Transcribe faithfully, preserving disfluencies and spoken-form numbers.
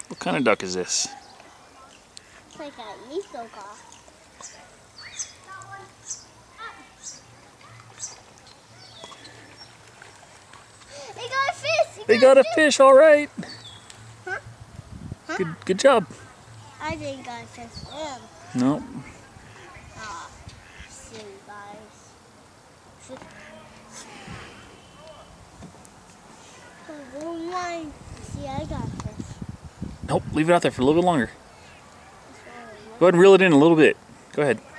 What kind of duck is this? It's like a lethal guy. They got a fish! They got a fish, all right. Huh? Huh? Good, good job. I didn't got a fish for him. No. Ah, silly guys. See, I got a fish. Nope, leave it out there for a little bit longer. Go ahead and reel it in a little bit. Go ahead.